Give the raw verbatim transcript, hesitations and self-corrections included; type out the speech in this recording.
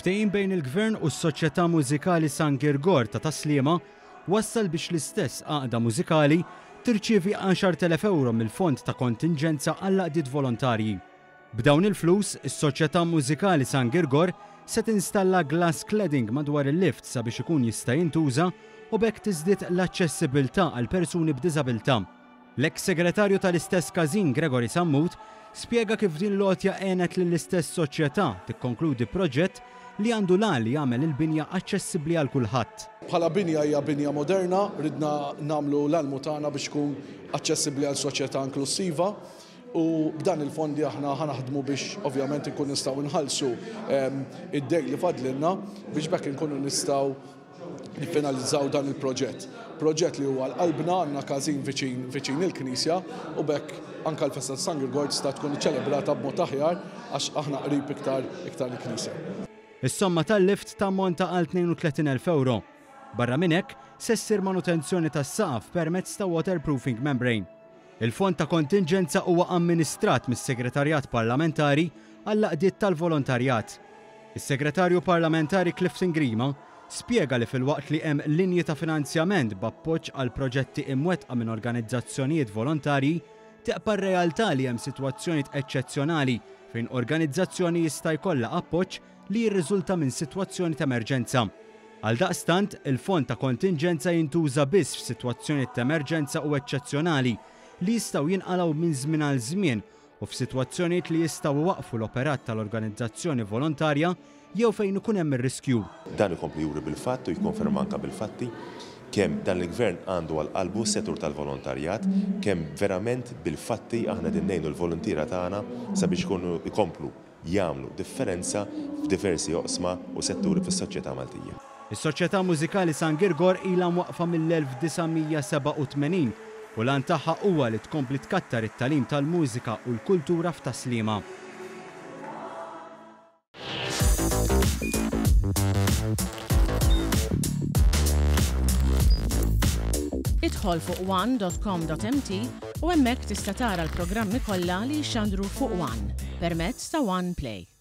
Ftehim bejn il-Gvern u s-Soċjetà Mużikali San Girgor ta' Taslima wassal biex l-istess għaqda mużikali tirċievi għaxar elef euro mill-fond ta' kontingenza għal għaqdiet volontarji. B'dawn il-flus, is-Soċjetà Mużikali San Girgor se tinstalla glass cladding madwar il-lift sabiex ikun jista' jintuża u bekk tiżdied l-aċċessibilità għal persuni b'diżabilità. L-eks segretarju tal-istess każin Gregory Sammut spjega kif din l-għotja għenet lill-istess soċjetà tikkonkludi proġett li għandu lan li jagħmel il-binja aċċessibbli għal kulħadd. Bħala binja hija binja moderna, ridna nagħmlu l-almu tagħna biex tkun aċċessibbli għal soċjetà inklusiva u b'dan il-fondi aħna ħanaħdmu biex ovvjament inkun nistgħu nħallsu id-dejn li fadlilna biex bekk inkunu nistgħu niffinalizzaw dan il-proġett. Proġett li huwa l-qalbna għandna każin viċin viċin il-Knisja u bekk anke l-festa San Girgor tista' tkun iċċelebrata b'mod aħjar għax aħna qrib iktar iktar il-Knisja. Is-somma tal-lift tammonta għal tnejn u tletin elf euro. Barra minn hekk se ssir manutenzjoni tas-saqaf permezz ta' waterproofing membrane. Il-fond ta' kontingenza huwa amministrat mis-Segretarjat Parlamentari għall-għaqdiet tal-volontarjat. Is-Segretarju Parlamentari Clifton Grima spjega li fil-waqt li hemm linji ta' finanzjament b'appoġġ għal proġetti imwettqa minn organizzazzjonijiet volontarji, teqpa r-realtà li hemm sitwazzjonijiet eċċezzjonali fejn organizzazzjoni jista' jkollha appoġġ li jirriżulta minn sitwazzjoni ta' emerġenza. Għaldaqstant, il-fond ta' kontingenza jintuża biss f'sitwazzjonijiet ta' emerġenza u eċċezzjonali li jistgħu jinqalgħu minn żmien għal żmien u f'sitwazzjonijiet li jistgħu waqfu l-operat tal-organizzazzjoni volontarja jew fejn ikun hemm ir-riskju. Dan ikompli juri bil-fatt u jikkonferma anke bil-fatti kemm dan il-Gvern għandu għal qalbu settur tal-volontarjat, kemm verament bil-fatti aħna din ngħinu l-volontiera tagħna sabiex ikunu ikomplu jagħmlu differenza f'diversi oqsma u setturi fis-soċjetà Maltija. Is-Soċjetà Mużikali San Girgor ilha mwaqfa mill-elf tisa' seba' u tmenin u lan tagħha huwa li tkompli tkattar it-tagħlim tal-mużika u l-kultura f'Taslima. Idħol fuq one dot com dot m t u hemmhekk tista' tara l-programmi kollha li jxandru fuq One permezz ta' One Play.